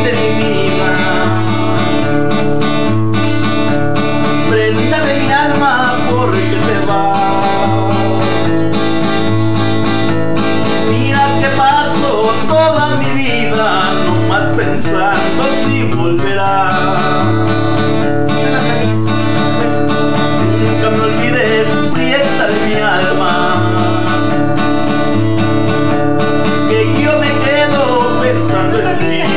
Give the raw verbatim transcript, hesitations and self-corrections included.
de mi vida. Prenda de mi alma, porque te vas. Mira que paso toda mi vida nomás pensando si volverás. Nunca me olvides, prieta de mi alma, que yo me quedo pensando en ti.